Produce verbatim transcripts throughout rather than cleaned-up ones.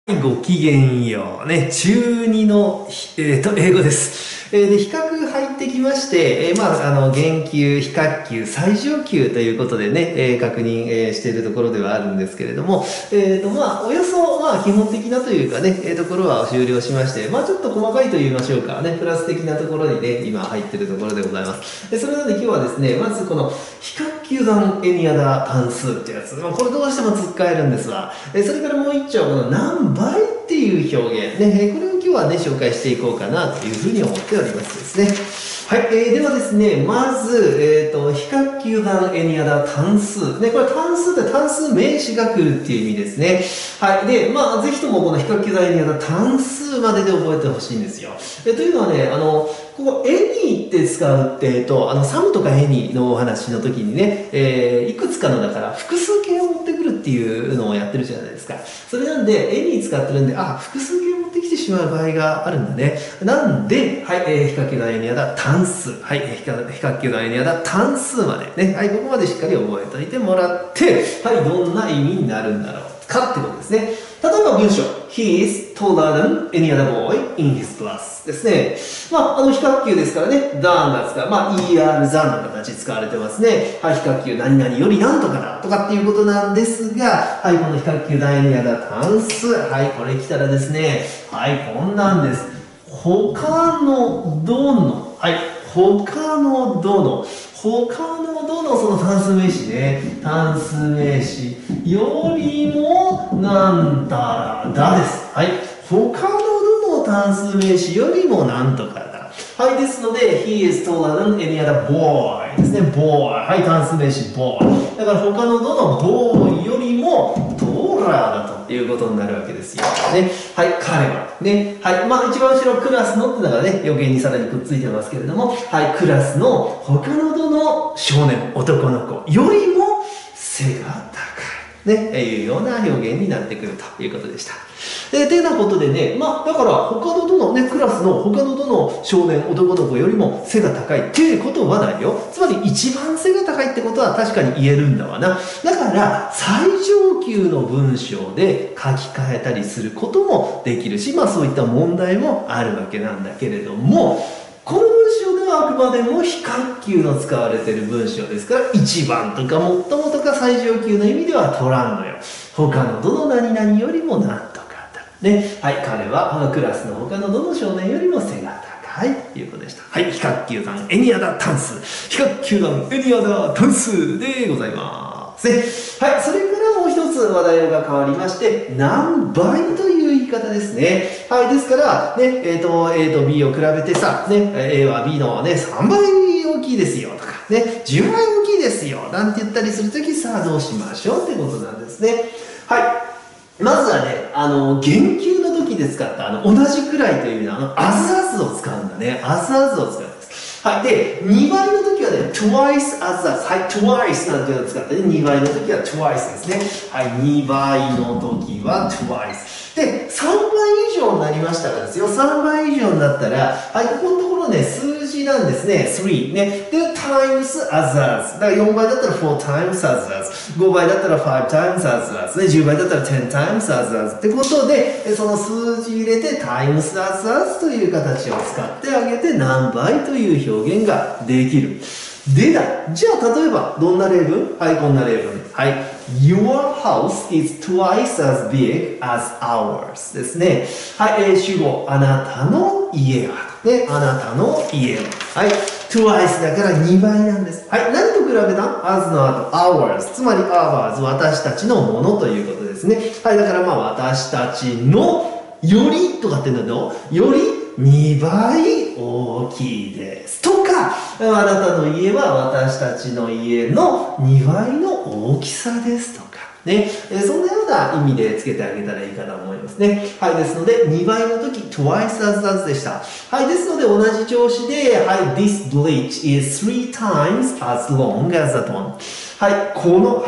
ごきげんよう。ね、中にの、えーと、英語です。えーで、比較入ってきまして、えーまあ、あの、減級、非核級、最上級ということでね、えー確認、えーしているところではあるんですけれども、えーと、まあ、およそ、まあ、基本的なというかね、えーところは終了しまして、まあ、ちょっと細かいと言いましょうかね、プラス的なところにね、今入っているところでございます。で、それなので今日はですね、まずこの、非核球団エニアダ単数ってやつ、まあ、これどうしても使えるんですわ。えーそれからもう一丁、この何倍っていう表現、ね、これを今日はね、紹介していこうかなというふうに思っておりますですね。はい、えー、ではですね、まず、えっ、ー、と、非核球団エニアダ単数。ね、これ単数って単数名詞が来るっていう意味ですね。はい。で、まあ、ぜひともこの非核球団エニアダ単数までで覚えてほしいんですよ。えというのはね、あの、ここ、エニーって使うって、えっと、あの、サムとかエニーのお話の時にね、えー、いくつかのだから複数形を持ってくるっていうのをやってるじゃないですか。それなんで、エニー使ってるんで、あ、複数形を持ってきてしまう場合があるんだね。なんで、はい、えー、非核球団エニアダ単数。はい、非核球団エニアダ単数までね。はい、ここまでしっかり覚えておいてもらって、はい、どんな意味になるんだろうかってことですね。例えば文章。He is taller than any other boy in his class ですね。まあ、あの、非核球ですからね、than が使う。まあ、er, than の形使われてますね。はい、非核球何々よりなんとかだとかっていうことなんですが、はい、この非核球第二やだ単数。はい、これ来たらですね、はい、こんなんです。他のどの、はい、他のどの、他のどのその単数名詞ね、単数名詞よりもなんたらだです。はい、他のどの単数名詞よりもなんとかだ。はい、ですので、he is taller than any other boy ですね、boy。はい、単数名詞 boy。だから他のどの boy よりも taller だということになるわけですよ。ね。はい、彼は。ね。はい、まあ一番後ろクラスのってのがね、余計にさらにくっついてますけれども、はい、クラスの他のどの少年、男の子よりも背が高い。ね、いうような表現になってくるということでした。で、てなことでね、まあ、だから、他のどのね、クラスの他のどの少年、男の子よりも背が高いってことはだよ。つまり、一番背が高いってことは確かに言えるんだわな。だから、最上級の文章で書き換えたりすることもできるし、まあ、そういった問題もあるわけなんだけれども、この文章ではあくまでも非核級の使われている文章ですから、一番とか最もとか最上級の意味では取らんのよ。他のどの何々よりもなんとかだ。ね。はい、彼はクラスの他のどの少年よりも背が高いということでした。はい、非核球団エニアダ単数。非核球団エニアダ単数でございます。ね。はい、それからもう一つ話題が変わりまして、何倍という言い方ですね。はい、ですから、ね、えっと、A と B を比べてさ、ね、A は B のね、さんばい大きいですよとか、ね、じゅうばい大きいですよ、なんて言ったりするとき、さあどうしましょうってことなんですね。はい。まずはね、あの、減給の時で使った、あの、同じくらいという意味の、あの、as as を使うんだね。as as を使うんです。はい。で、にばいの時はね、twice as as。はい、twice なんていうのを使ってね、にばいの時は twice ですね。はい、にばいの時は twice。で、さんばい以上になりましたらですよ。さんばい以上になったら、はい、ここのところね、数字なんですね。さんね。で、times as as。だからよんばいだったらよん times as as。ごばいだったらご times as as。ね、じゅうばいだったらじゅう times as as。ってことで、その数字入れて times as as という形を使ってあげて何倍という表現ができる。でだ。じゃあ、例えば、どんな例文？はい、こんな例文。はい。Your house is twice as big as ours ですね。はい、えー、主語、あなたの家は。ね、あなたの家は。はい、twice だからにばいなんです。はい、何と比べた？ as の後、ours。つまり ours、私たちのものということですね。はい、だからまあ、私たちのよりとかってんだよ。よりにばい大きいです。とか、あなたの家は私たちの家のにばいの大きさですとか。ね。そんなような意味でつけてあげたらいいかと思いますね。はい。ですので、にばいの時、twice as as でした。はい。ですので、同じ調子で、はい。This bridge is three times as long as that one. はい。この、はい。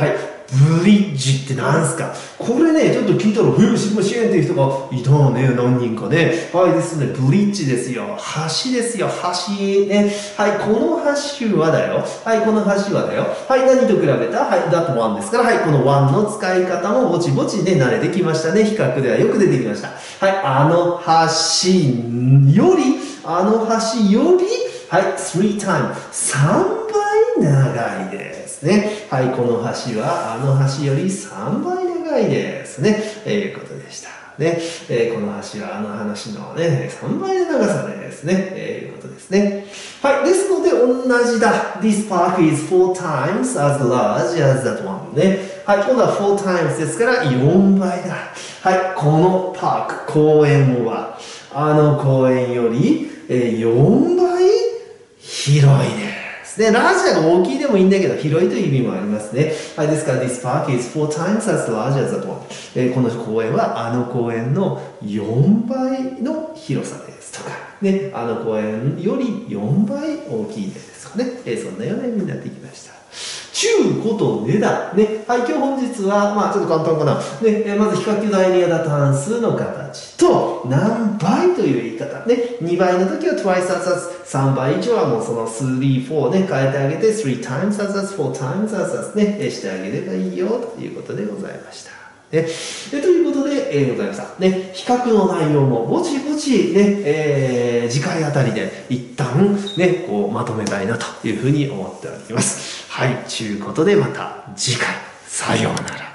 ブリッジってなんすか？これね、ちょっと聞いたら、へえ、知りませんっていう人がいたのね、何人かね。はい、ですね、ブリッジですよ。橋ですよ、橋。ね。はい、この橋はだよ。はい、この橋はだよ。はい、何と比べた？はい、だとワンですから、はい、このワンの使い方もぼちぼちね、慣れてきましたね。比較ではよく出てきました。はい、あの橋より、あの橋より、はい、three times。さんばい長いですね。はい、この橋はあの橋よりさんばい長いですね。えー、いうことでした。ね。えー、この橋はあの話のね、さんばいの長さですね。えー、いうことですね。はい、ですので同じだ。This park is four times as large as that one ね。はい、今度は four times ですからよんばいだ。はい、このパーク、公園はあの公園より、えー、よんばい広いですね。ラージが大きいでもいいんだけど、広いという意味もありますね。はい、ですから、This park is four times as large as that one。えー、この公園はあの公園のよんばいの広さですとか、ね、あの公園よりよんばい大きいですとかね、えー、そんなような意味になってきました。ちゅうことでだ。ね。はい、今日本日は、まあちょっと簡単かな。ね、えー、まず比較級第二型単数の形と、何倍という言い方。ね。にばいの時は twice as as。さんばい以上はもうそのさん、よんね、変えてあげて、three times as as、four times as as ね、えー、してあげればいいよということでございました。ね、でということで、えー、ございました。ね、比較の内容もぼちぼちね、えー、次回あたりで一旦ね、こうまとめたいなというふうに思っております。はい、ということでまた次回、さようなら。